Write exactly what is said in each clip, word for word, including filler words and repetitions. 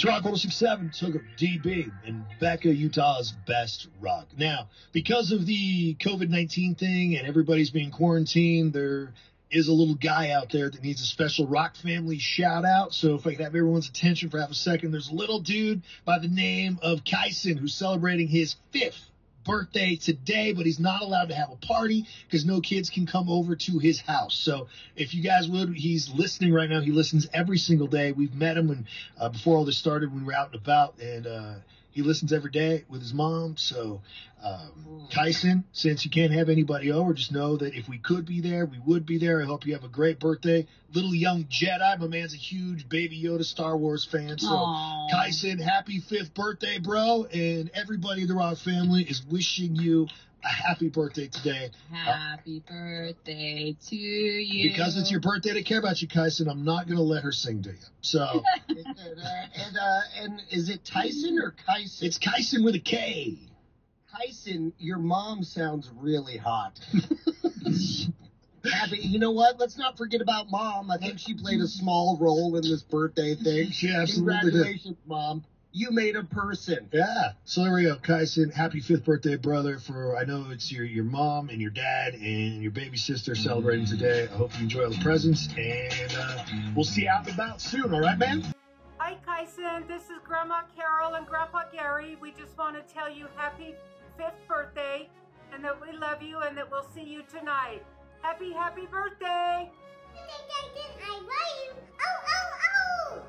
It's Rock one oh six point seven, took up D B and Becca, Utah's best rock. Now, because of the COVID nineteen thing and everybody's being quarantined, there is a little guy out there that needs a special Rock family shout out. So if I could have everyone's attention for half a second, there's a little dude by the name of Kyson who's celebrating his fifth birthday today, but he's not allowed to have a party because no kids can come over to his house. So if you guys would, he's listening right now. He listens every single day. We've met him when uh, before all this started when we were out and about, and uh, he listens every day with his mom. So um, Kyson, since you can't have anybody over, just know that if we could be there, we would be there. I hope you have a great birthday. Little young Jedi. My man's a huge Baby Yoda Star Wars fan. So Aww. Kyson, happy fifth birthday, bro. And everybody in the Rock family is wishing you a happy birthday today. Happy uh, birthday to you. Because it's your birthday to care about you, Kyson, I'm not going to let her sing to you. So, and, uh, and, uh, and is it Tyson or Kyson? It's Kyson with a K. Kyson, your mom sounds really hot. Happy, you know what? Let's not forget about Mom. I think she played a small role in this birthday thing. She absolutely Congratulations, did. Mom. You made a person. Yeah. So there we go, Kyson. Happy fifth birthday, brother. For I know it's your your mom and your dad and your baby sister celebrating today. I hope you enjoy all the presents, and uh, we'll see you out and about soon. All right, man? Hi, Kyson. This is Grandma Carol and Grandpa Gary. We just want to tell you happy fifth birthday, and that we love you, and that we'll see you tonight. Happy, happy birthday! I love you. Oh, oh, oh!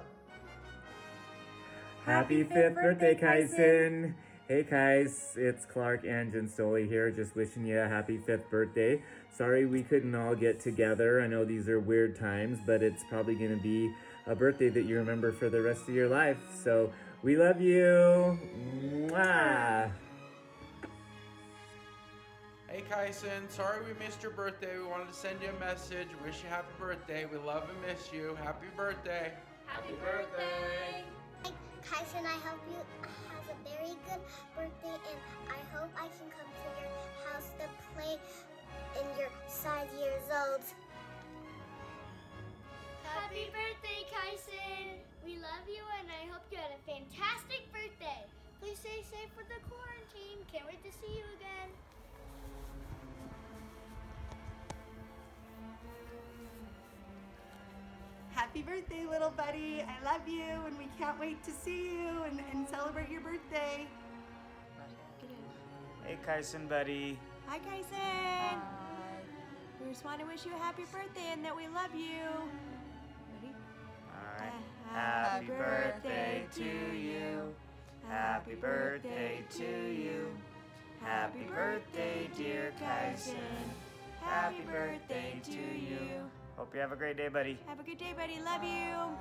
Happy fifth birthday, Kyson! Hey, Kys, it's Clark and Jen Stoley here, just wishing you a happy fifth birthday. Sorry we couldn't all get together. I know these are weird times, but it's probably going to be a birthday that you remember for the rest of your life. So, we love you! Mwah! Hey Kyson, sorry we missed your birthday. We wanted to send you a message. Wish you happy birthday. We love and miss you. Happy birthday. Happy birthday. Kyson, I hope you have a very good birthday, and I hope I can come to your house to play in your five years old. Happy birthday, Kyson. We love you, and I hope you had a fantastic birthday. Please stay safe with the quarantine. Can't wait to see you again. Happy birthday, little buddy. I love you, and we can't wait to see you and, and celebrate your birthday. Hey, Kyson, buddy. Hi, Kyson. Hi. We just want to wish you a happy birthday and that we love you. Ready? All right. Uh, happy birthday to you. Happy birthday to you. Happy birthday, dear Kyson. Happy birthday to you. Hope you have a great day, buddy. Have a good day, buddy. Love you.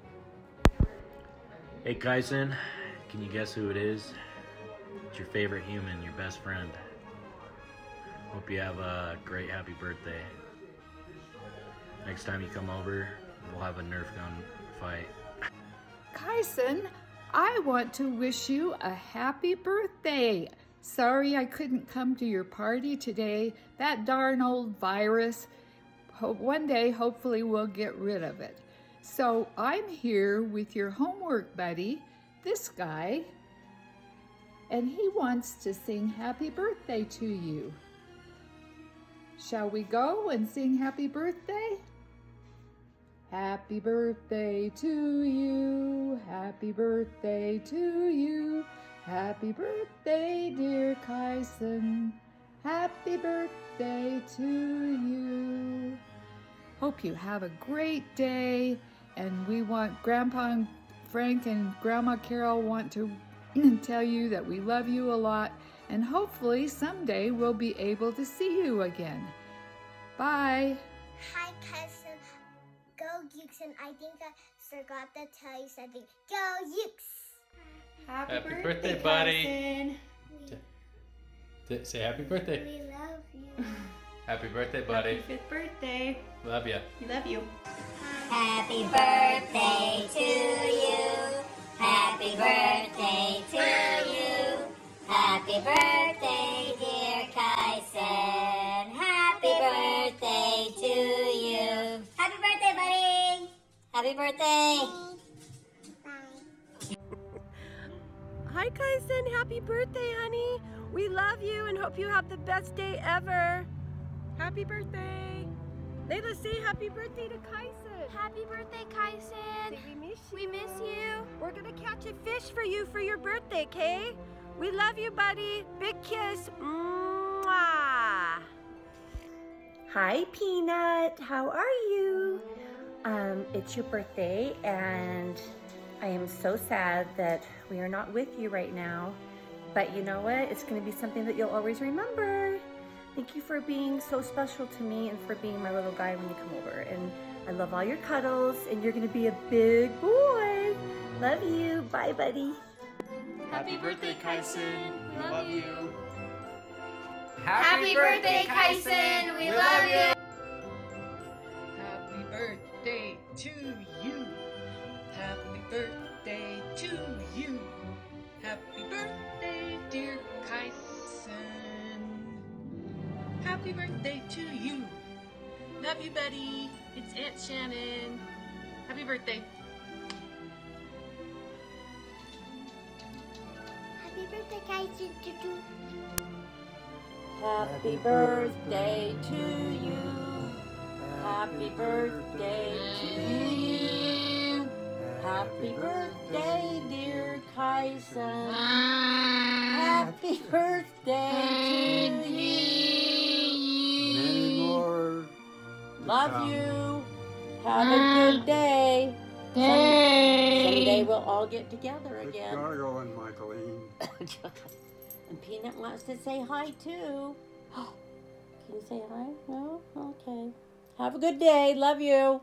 Hey, Kyson. Can you guess who it is? It's your favorite human, your best friend. Hope you have a great happy birthday. Next time you come over, we'll have a Nerf gun fight. Kyson, I want to wish you a happy birthday. Sorry I couldn't come to your party today. That darn old virus. One day, hopefully, we'll get rid of it. So I'm here with your homework buddy, this guy, and he wants to sing happy birthday to you. Shall we go and sing happy birthday? Happy birthday to you, happy birthday to you, happy birthday, dear Kyson. Happy birthday to you. Hope you have a great day, and we want Grandpa and Frank and Grandma Carol want to tell you that we love you a lot, and hopefully someday we'll be able to see you again. Bye. Hi, Kyson. Go Kyson. I think I forgot to tell you something. Go Ukes. Happy, happy birthday, birthday, buddy. Kyson. We, Say happy birthday. We love you. Happy birthday, buddy. Happy fifth birthday. Love ya. We love you. Happy birthday to you. Happy birthday to you. Happy birthday, dear Kyson. Happy birthday to you. Happy birthday, buddy. Happy birthday. Bye. Hi, Kyson. Happy birthday, honey. We love you and hope you have the best day ever. Happy birthday. Layla, say happy birthday to Kyson. Happy birthday, Kyson. Say we miss you. We miss you. We're gonna catch a fish for you for your birthday, okay? We love you, buddy. Big kiss. Mwah. Hi, Peanut. How are you? Um, it's your birthday, and I am so sad that we are not with you right now. But you know what? It's going to be something that you'll always remember. Thank you for being so special to me and for being my little guy when you come over. And I love all your cuddles, and you're going to be a big boy. Love you. Bye, buddy. Happy birthday, Kyson. We love you. Happy birthday, Kyson. We love you. Happy birthday to you. Happy birthday to you. Happy birthday, dear Kyson. Happy birthday to you. Love you, buddy. It's Aunt Shannon. Happy birthday. Happy birthday, Kyson. Happy birthday to you. Happy birthday to you. Happy birthday, dear Kyson. Happy birthday to you. Many more. Love you. Have a good day. Some, someday we'll all get together It's again. gargling, Michaeline. And Peanut wants to say hi too. Can you say hi? No? Okay. Have a good day. Love you.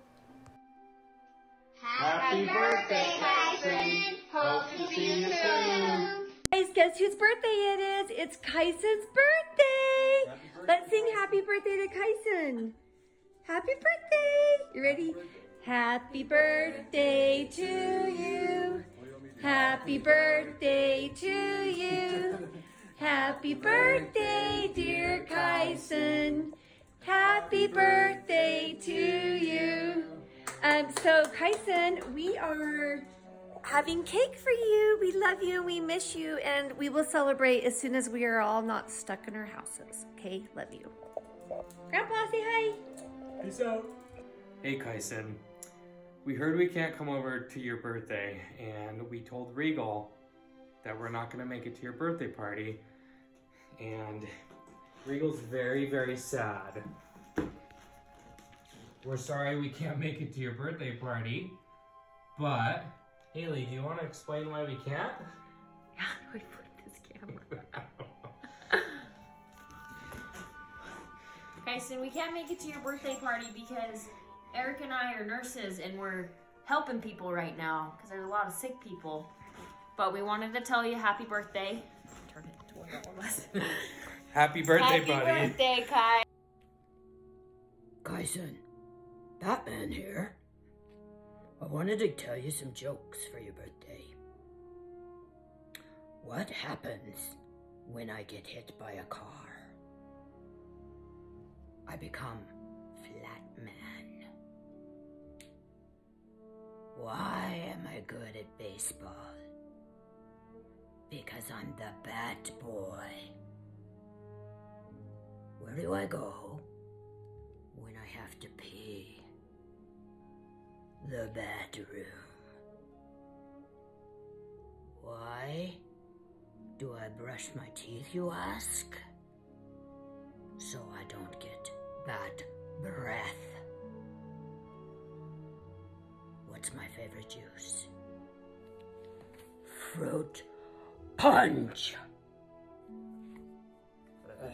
Happy birthday, Kyson. Hope to see you soon. Guys, guess whose birthday it is? It's Kyson's birthday. birthday. Let's sing happy birthday to Kyson. Happy birthday. You ready? Happy birthday to you. Happy birthday to you. Happy birthday, dear Kyson. Happy birthday to you. Um, so Kyson, we are having cake for you. We love you, we miss you, and we will celebrate as soon as we are all not stuck in our houses. Okay, love you. Grandpa, say hi. Peace out. Hey, Kyson. We heard we can't come over to your birthday, and we told Regal that we're not going to make it to your birthday party. And Regal's very, very sad. We're sorry we can't make it to your birthday party, but Haley, do you want to explain why we can't? How do we put this camera? Kyson, we can't make it to your birthday party because Eric and I are nurses and we're helping people right now because there's a lot of sick people. But we wanted to tell you happy birthday. Turn it to one of us. Happy birthday, happy buddy. Happy birthday, Kai. Kyson, Batman here. I wanted to tell you some jokes for your birthday. What happens when I get hit by a car? I become Flat Man. Why am I good at baseball? Because I'm the Bat Boy. Where do I go when I have to pee? The bathroom. Why do I brush my teeth, you ask? So I don't get bad breath. What's my favorite juice? Fruit punch. Ugh.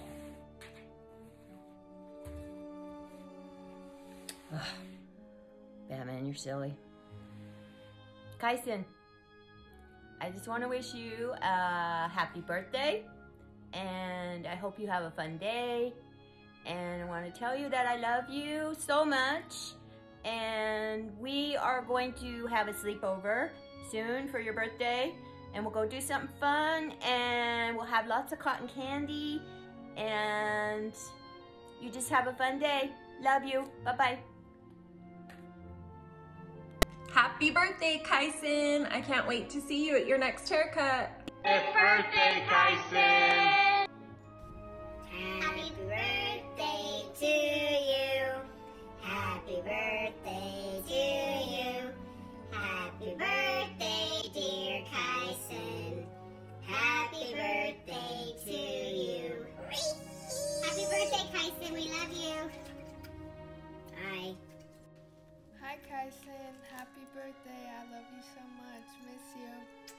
Ugh. Batman, you're silly. Kyson, I just want to wish you a happy birthday, and I hope you have a fun day, and I want to tell you that I love you so much, and we are going to have a sleepover soon for your birthday, and we'll go do something fun, and we'll have lots of cotton candy, and you just have a fun day. Love you. Bye-bye. Happy birthday, Kyson. I can't wait to see you at your next haircut. Fifth birthday, Kyson! Happy birthday to you. Happy birthday to you. Happy birthday, dear Kyson. Happy birthday to you. Happy birthday, Kyson. We love you. Bye. Hi, Kyson. Happy birthday. I love you so much. Miss you.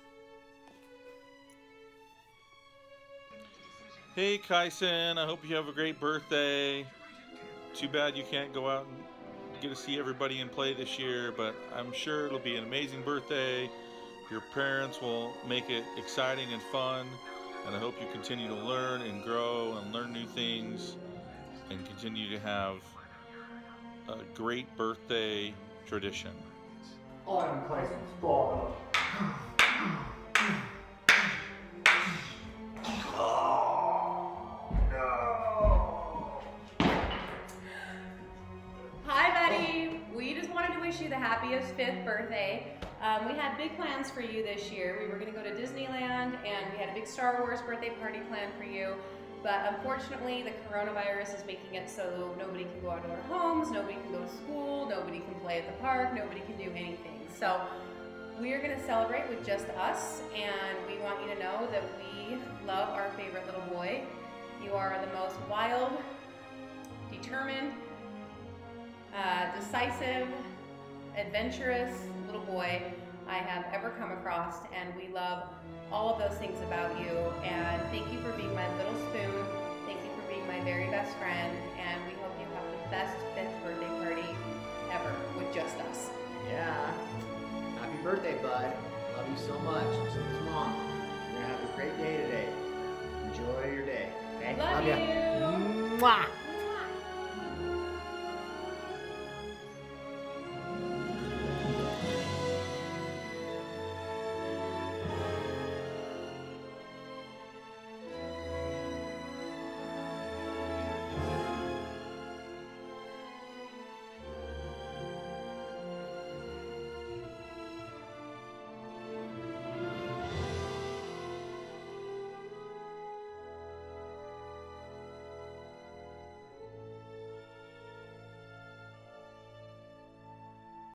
Hey Kyson, I hope you have a great birthday. Too bad you can't go out and get to see everybody and play this year, but I'm sure it'll be an amazing birthday. Your parents will make it exciting and fun, and I hope you continue to learn and grow and learn new things and continue to have a great birthday tradition. I'm Kyson's father. Hi, buddy. We just wanted to wish you the happiest fifth birthday. Um, we had big plans for you this year. We were going to go to Disneyland, and we had a big Star Wars birthday party planned for you. But unfortunately, the coronavirus is making it so nobody can go out of their homes, nobody can go to school, nobody can play at the park, nobody can do anything. So we are going to celebrate with just us, and we want you to know that we love our favorite little boy. You are the most wild, determined, uh, decisive, adventurous little boy I have ever come across, and we love all of those things about you. And thank you for being my little spoon. Thank you for being my very best friend, and we hope you have the best fifth birthday party ever with just us. Yeah. Happy birthday, bud. Love you so much. So does Mom. You're gonna have a great day today. Enjoy your day. Okay? Love ya. you. Mwah.